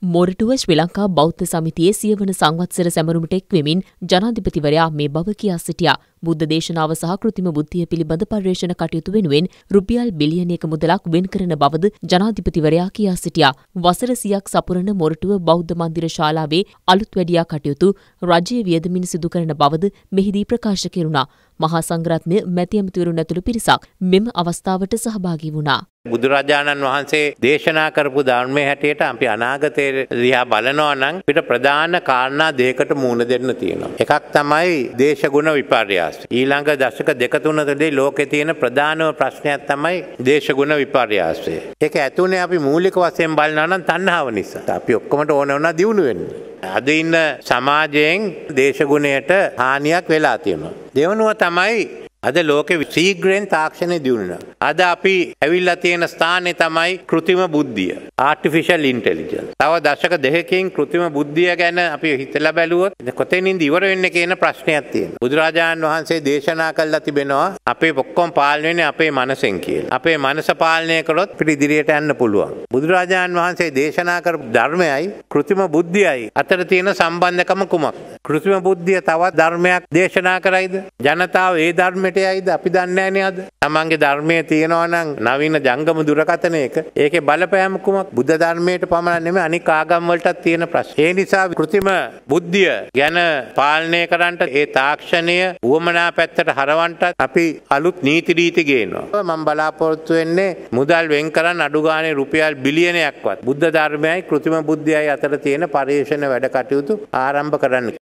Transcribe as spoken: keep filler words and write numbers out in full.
මොරටුව ශ්‍රී ලංකා බෞද්ධ සමිතියේ සියවන සංවත්සර සැමරුමට එක්වෙමින් ජනාධිපතිවරයා මේ බව කියා සිටියා. බුද්ධ දේශනාව සහ කෘත්‍රිම බුද්ධිය පිළිබඳ පර්යේෂණ කටයුතු වෙනුවෙන් රුපියල් බිලියනයක මුදලක් වෙන් කරන බවද ජනාධිපතිවරයා කියා සිටියා. වසර සියක් සපුරන මොරටුව බෞද්ධ මන්දිර ශාලාවේ අලුත් වැඩියා කටයුතු රජයේ වියදමින් සිදු කරන බවද මෙහිදී ප්‍රකාශ කෙරුණා. මහා සංඝරත්නය මැති ඇමතිවරුන් ඇතුළු පිරිසක් මෙම අවස්ථාවට සහභාගී වුණා. බුදුරජාණන් වහන්සේ දේශනා කරපු ධර්මයේ හැටියට අපි අනාගතයේ දිහා බලනවා නම් අපිට ප්‍රධාන කාරණා දෙකකට මුහුණ දෙන්න තියෙනවා. එකක් තමයි දේශගුණ විපර්යාසය. ඊළඟ දශක දෙක තුනකදී ලෝකේ තියෙන ප්‍රධානම ප්‍රශ්නයක් තමයි දේශගුණ විපර්යාසය. ඒක ඇතුනේ අපි මූලික වශයෙන් බලනවා නම් තණ්හාව නිසා. අපි ඔක්කොමට ඕන වුණා දියුණු වෙන්න. අද ඉන්න සමාජයෙන් දේශගුණයට හානියක් වෙලා තියෙනවා. දෙවනුව තමයි අද ලෝකෙ ශීඝ්‍රයෙන් තාක්ෂණය දියුණුවා. අද අපි ඇවිල්ලා තියෙන ස්ථානේ තමයි කෘත්‍රිම බුද්ධිය. Artificial intelligence. තව දශක දෙකකින් කෘත්‍රිම බුද්ධිය ගැන අපි හිතලා බැලුවොත් කොතනින්ද ඉවර වෙන්නේ කියන ප්‍රශ්නයක් තියෙනවා. බුදුරජාණන් වහන්සේ දේශනා කළා තිබෙනවා අපේ ඔක්කොම පාලනය වෙන්නේ අපේ මනසෙන් කියලා. අපේ මනස පාලනය කළොත් අපිට ඉදිරියට යන්න පුළුවන්. බුදුරජාණන් වහන්සේ දේශනා කරපු ධර්මයයි කෘත්‍රිම බුද්ධියයි අතර තියෙන සම්බන්ධකම කුමක්ද? කෘත්‍රිම බුද්ධිය තවත් ධර්මයක් දේශනා කරයිද? ජනතාව ඒ ධර්මයට යයිද? අපි දන්නේ නැහැ නේද? තමන්ගේ ධර්මයේ තියෙනවා නම් නවීන ජංගම දුරකථනයක ඒකේ බලපෑම කුමක්? බුද්ධ ධර්මයට පමණ නෙමෙයි අනික් ආගම් වලටත් තියෙන ප්‍රශ්න. ඒ නිසා කෘත්‍රිම බුද්ධිය ගැන පාලනය කරන්නට ඒ තාක්ෂණය උවමනා පැත්තට හරවන්නට අපි අලුත් නීති රීති ගේනවා. මම බලාපොරොත්තු වෙන්නේ මුදල් වෙන් කරන් අඩු ගානේ රුපියල් බිලියනයක්වත් බුද්ධ ධර්මයයි කෘත්‍රිම බුද්ධියයි අතර තියෙන පරිශ්‍රණ වැඩ කටයුතු ආරම්භ කරන්න.